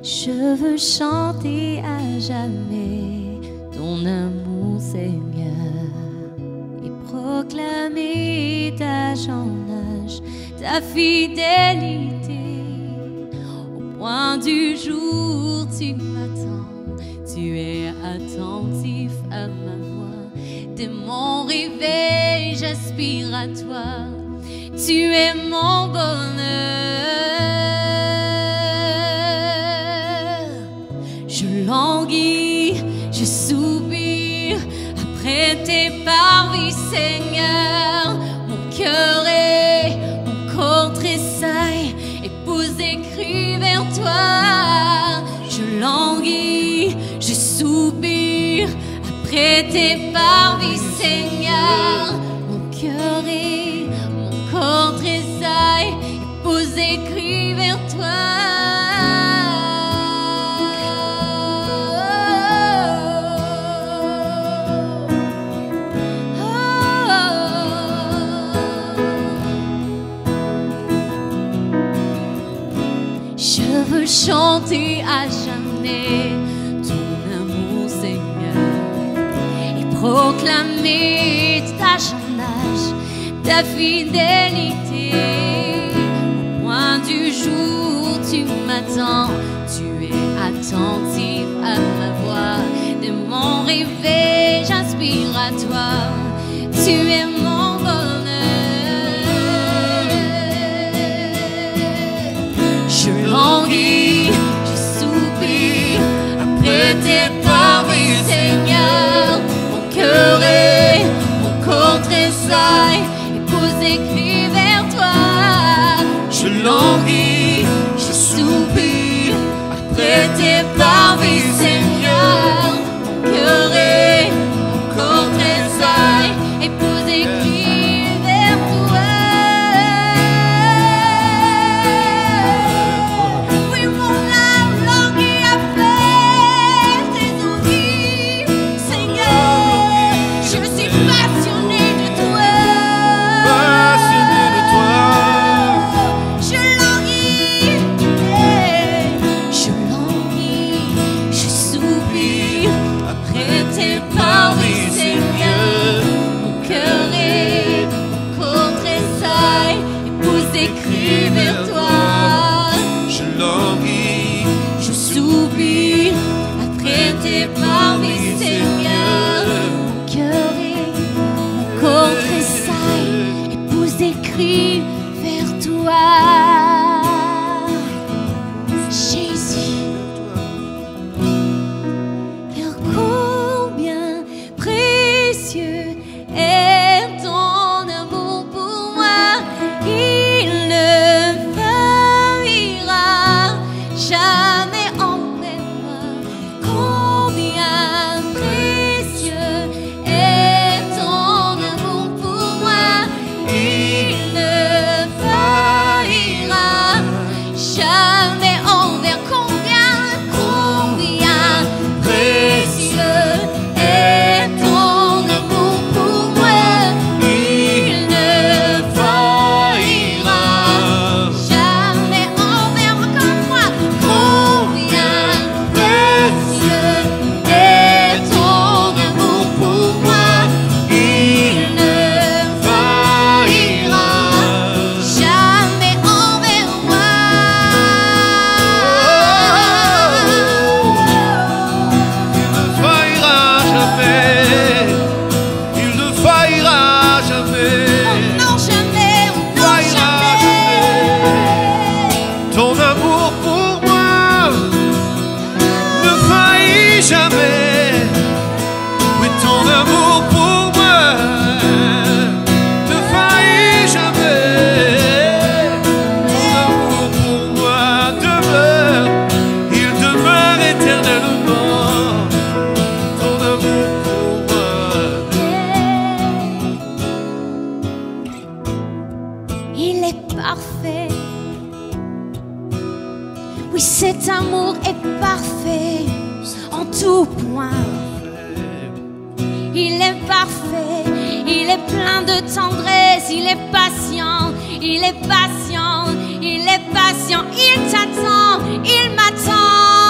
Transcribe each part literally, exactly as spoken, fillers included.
Je veux chanter à jamais ton amour, Seigneur, et proclamer d'âge en âge ta fidélité. Au point du jour, tu m'attends, tu es attentif à ma voix. Dès mon réveil, j'aspire à toi, tu es mon bonheur. Je languis, je soupire après tes parvis, Seigneur. Mon cœur et mon corps tressaille, épousé crie vers toi. Je languis, je soupire après tes parvis, Seigneur. Mon cœur et mon corps tressaille, épousé crie vers toi. Je veux chanter à jamais ton amour, Seigneur, et proclamer d'âge en âge ta fidélité. Au point du jour, tu m'attends, tu es attentif à ma voix. De mon réveil, j'inspire à toi, tu es mon bonheur. Je languis, je soupire après tes parvis, Seigneur. Mon cœur et mon corps tressaille, épousé crie vers toi. Je languis, je soupire après tes parvis, Seigneur. Mon cœur et mon corps tressaille, épousé crie vers toi. Crie vers toi. Je languis, je soupire après tes parvis, Seigneur. Mon cœur et mon corps tressaille, épousé crie vers toi. Jésus, car combien précieux est ton amour pour moi. Il ne faillira jamais envers moi. Combien précieux est ton amour pour moi. Il ne faillira jamais envers. Combien, combien précieux est ton amour pour moi. Il ne faillira jamais envers moi comme moi. Combien précieux est ton amour pour moi. Il ne faillira jamais envers moi. Il ne faillira jamais, il ne faillira jamais, Oh non, jamais, oh non, faillira jamais. ton amour pour moi ne faillit jamais. Oui, ton amour pour moi ne faillit jamais. Ton amour pour moi demeure, il demeure éternellement. Ton amour pour moi. Il est parfait. Oui, cet amour est parfait en tout point. Il est parfait, il est plein de tendresse, il est patient, il est patient, il est patient, il t'attend, il m'attend.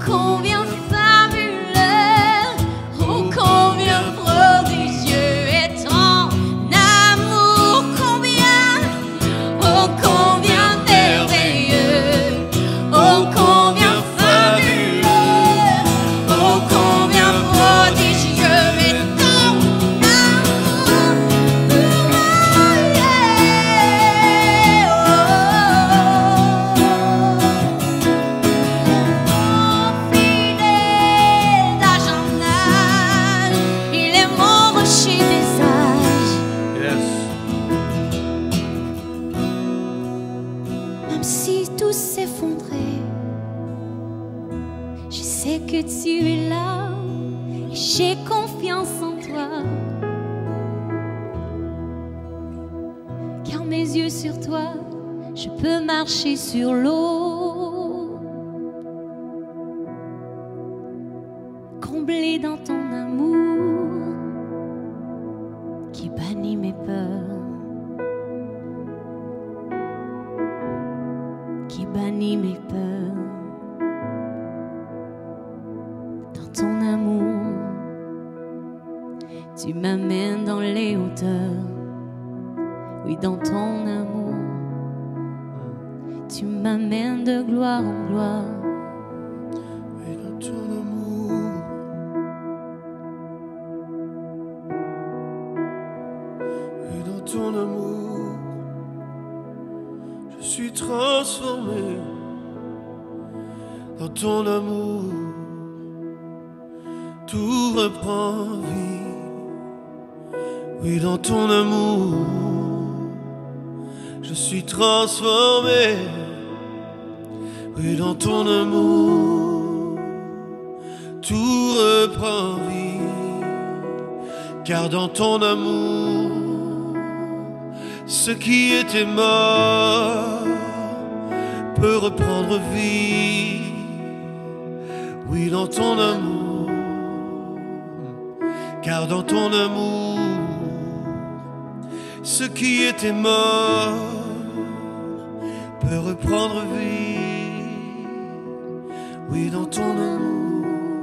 combien fabuleux, oh combien prodigieux est ton amour, combien, oh combien merveilleux, oh combien fabuleux, oh combien prodigieux est ton amour pour moi, yeah. Oh, fidèle d'âge en âge, il est mon rocher des âges. Yes. Même si tout s'effondrait, je sais que tu es là et j'ai confiance en toi. Car mes yeux sur toi, je peux marcher sur l'eau. Comblé dans ton amour qui bannit mes peurs, qui bannit mes peurs. Dans ton amour, tu m'amènes dans les hauteurs. Oui, dans ton amour, tu m'amènes de gloire en gloire. Et dans ton amour, et dans ton amour, je suis transformé. Dans ton amour, tout reprend vie. Oui, dans ton amour, je suis transformé. Oui, dans ton amour, tout reprend vie. Car dans ton amour, ce qui était mort peut reprendre vie. Oui, dans ton amour, car dans ton amour, ce qui était mort peut reprendre vie. Oui, dans ton amour,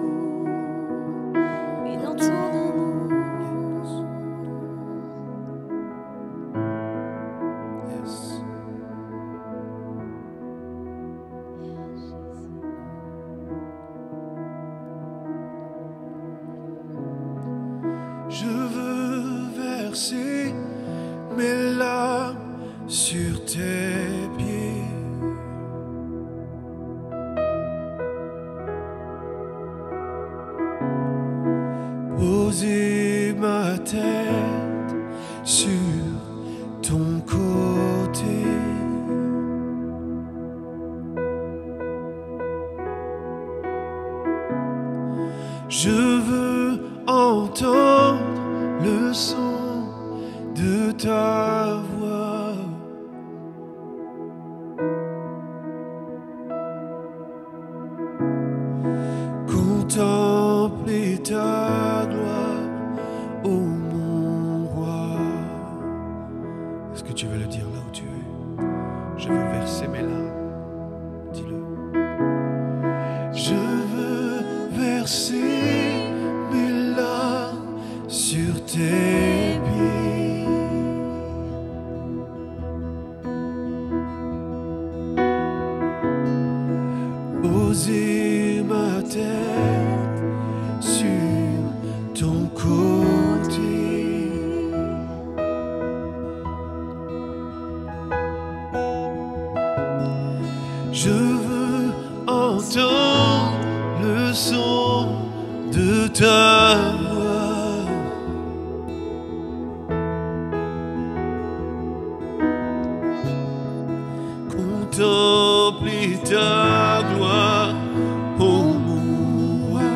Oui, dans ton amour, yes. Je veux verser mes larmes sur tes pieds. Poser ma tête sur ton côté. Je veux entendre le son de ta voix. Contempler ta gloire, ô mon roi. Est-ce que tu veux le dire là où tu es? Je veux verser mes larmes. Dis-le. Je veux verser mes larmes sur tes pieds. Poser ma tête sur ton côté. Je veux entendre le son de ta voix. Contempler ta gloire, ô mon roi.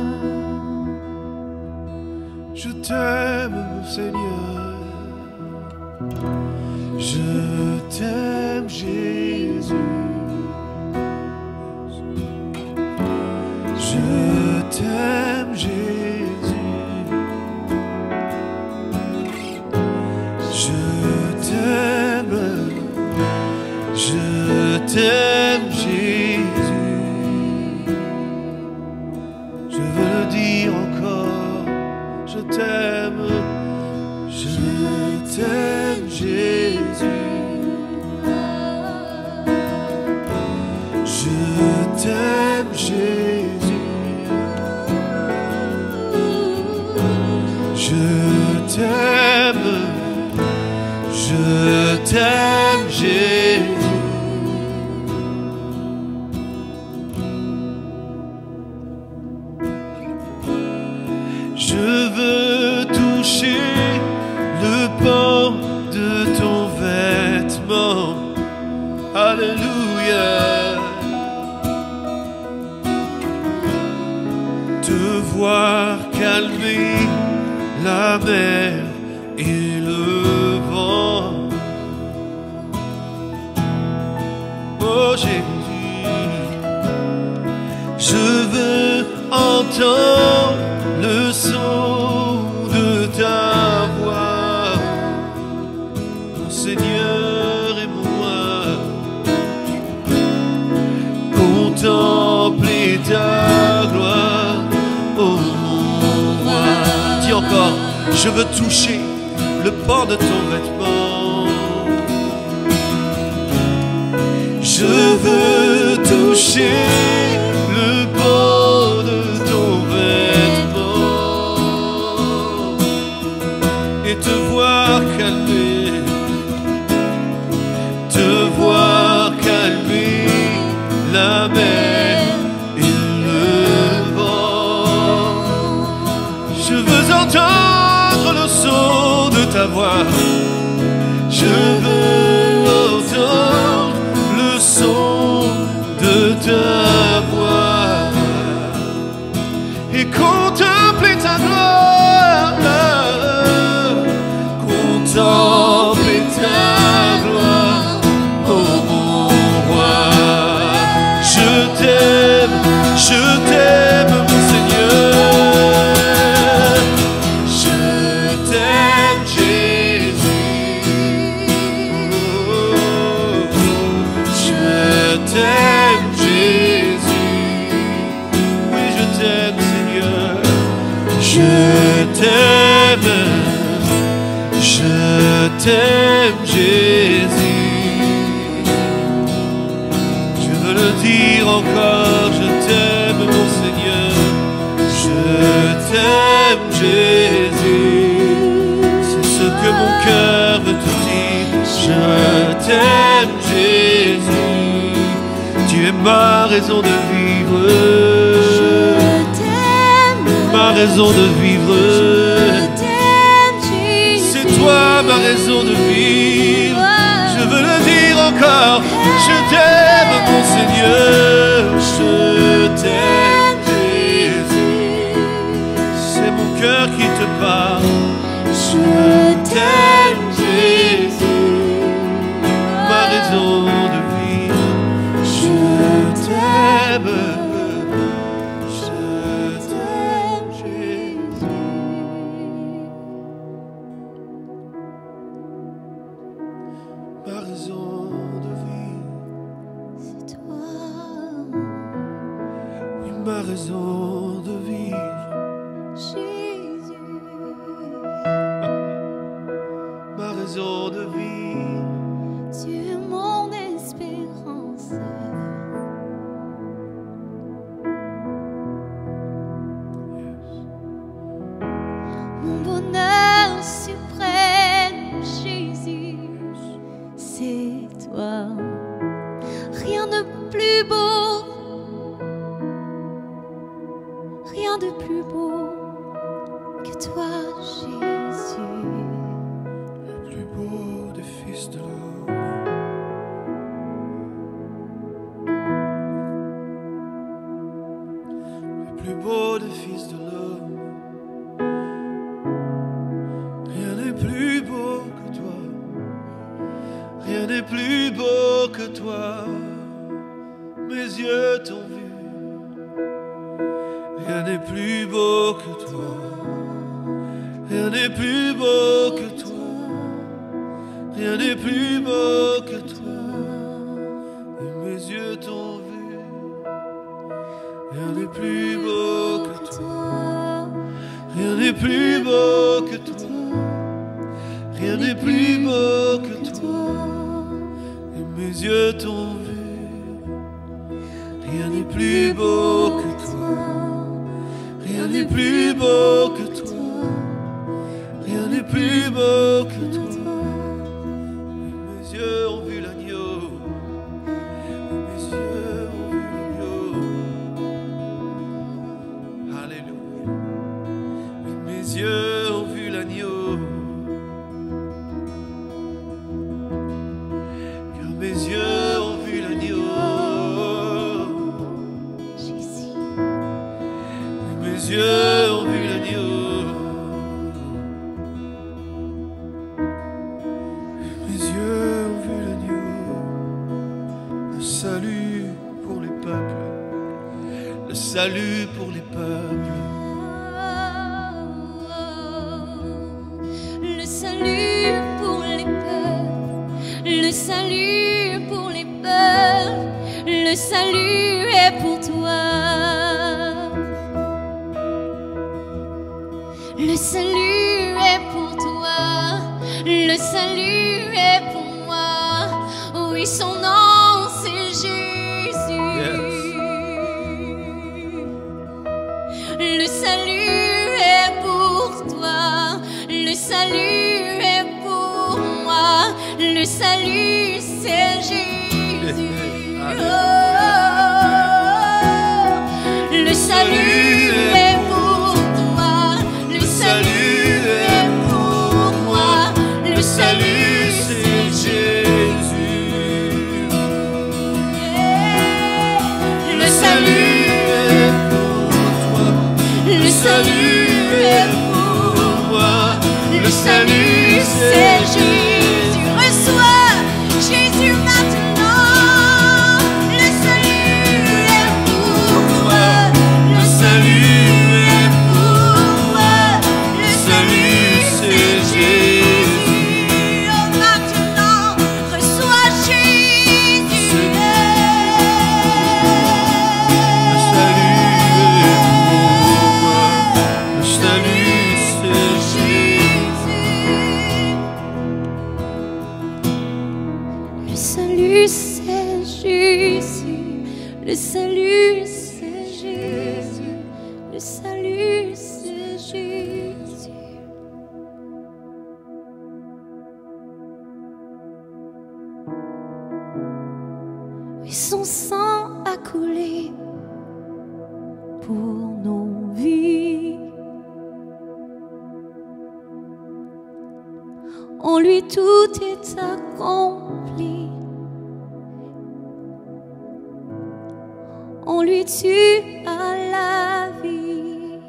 Je t'aime, Seigneur. Je t'aime, Jésus. Je t'aime, Jésus. Je t'aime. Je t'aime, Jésus. t'aime, Jésus. Je t'aime, je t'aime, Jésus. Je veux toucher le pan de ton vêtement. Alléluia. Te voir calmer la mer et le vent. Oh Jésus, je veux entendre le son de ta voix, mon Seigneur et moi, contempler ta gloire, oh mon roi. Dis encore, je veux toucher le pan de ton vêtement. Je veux toucher le pan de ton vêtement et te voir calmer, te voir calmer la mer et le vent. Je veux entendre le son de ta voix. Je veux entendre le son de ta voix et contempler ta gloire, contempler ta gloire, oh mon roi. Je t'aime, je t'aime, mon Seigneur. Je t'aime, Jésus. Oh, je t'aime, Jésus. Oui, je t'aime, Seigneur. Je t'aime, je t'aime, Jésus. Je veux le dire encore, je t'aime, mon Seigneur. Je t'aime, Jésus. C'est ce que mon cœur veut te dire. Je t'aime, Jésus. Tu es ma raison de vivre. Je t'aime, Ma raison de vivre. je t'aime, Jésus. C'est toi ma raison de vivre. Je veux le dire encore. Je t'aime, mon Seigneur. Je t'aime, Jésus. C'est mon cœur qui te parle. Je t'aime, Jésus. Ma raison de vivre. Je t'aime. Je t'aime, Jésus. Ma raison de vivre. C'est toi, Oui, ma raison de vivre. Jésus. Ma raison de vivre. Tu es mon espérance. Mon bonheur suprême, Jésus, c'est toi. Rien de plus beau, rien de plus beau que toi, Jésus. Le plus beau des fils de l'homme. Le plus beau des fils de l'homme. Rien n'est plus beau que toi. Rien n'est plus beau que toi. Mes yeux t'ont vu. Rien n'est plus beau que toi. Rien n'est plus beau que toi. Rien n'est plus beau que toi. Et mes yeux t'ont vu. Rien n'est plus beau que toi. Rien n'est plus beau que toi. Rien n'est plus beau que toi. Et mes yeux t'ont vu. Rien Rien n'est plus beau que toi. Rien n'est plus beau que toi. Rien n'est plus beau que toi. Mes yeux ont vu l'agneau. Mes yeux ont vu l'agneau. Alléluia. Mes yeux ont vu l'agneau. Car mes yeux ont vu l'agneau. Mes yeux ont vu l'agneau. Mes yeux ont vu l'agneau. Le salut pour les peuples. Le salut pour les peuples. Le salut pour les peuples. Le salut pour les peuples. Le salut est pour toi. Le salut est pour toi, le salut est pour moi. Oui, son nom c'est Jésus. Yes. Le salut est pour toi, le salut est pour moi. Le salut c'est Jésus. Oh, le salut est pour toi. Le salut est pour moi, le salut c'est Jésus. Le salut est pour toi, le salut est pour moi, le salut c'est Jésus. Reçois Jésus maintenant. Le salut est pour toi, le salut est pour moi. Le salut c'est Jésus. Oh, maintenant, reçois Jésus. Le salut est pour moi. Le salut c'est Jésus. Le salut c'est Jésus. Le salut c'est Jésus. Le salut c'est Jésus. Oui, son sang a coulé pour nos vies. En lui tout est accompli. En lui tu as la vie.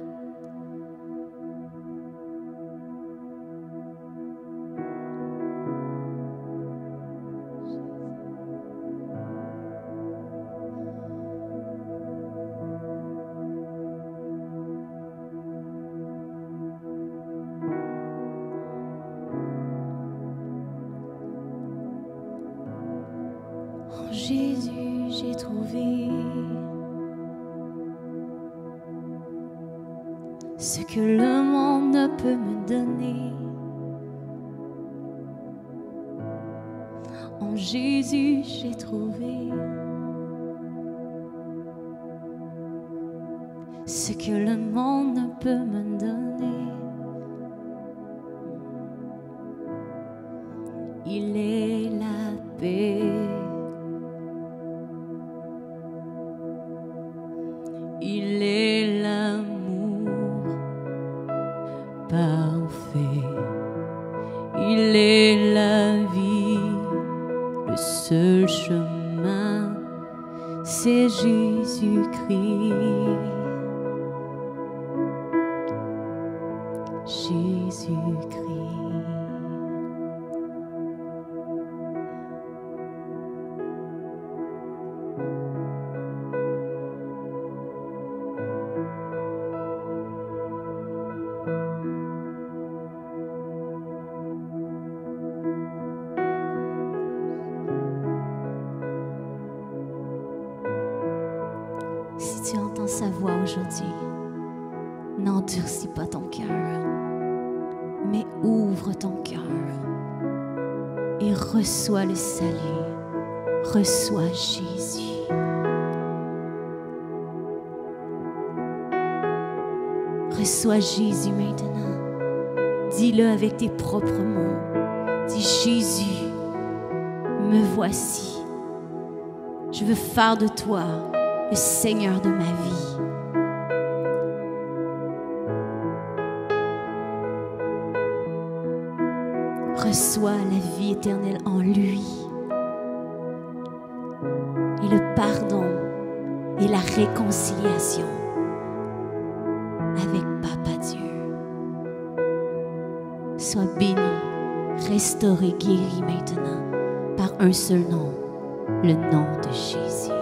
En Jésus j'ai trouvé ce que le monde ne peut me donner. En Jésus j'ai trouvé ce que le monde ne peut me donner. Il est la paix. Il est l'amour parfait. Il est la vie. Le seul chemin, c'est Jésus-Christ. Jésus-Christ. Si tu entends sa voix aujourd'hui, n'endurcis pas ton cœur, mais ouvre ton cœur et reçois le salut, reçois Jésus. Reçois Jésus maintenant. Dis-le avec tes propres mots. Dis Jésus, me voici. Je veux faire de toi le Seigneur de ma vie. Reçois la vie éternelle en lui. Et le pardon et la réconciliation avec Papa Dieu. Sois béni, restauré, guéri maintenant par un seul nom, le nom de Jésus.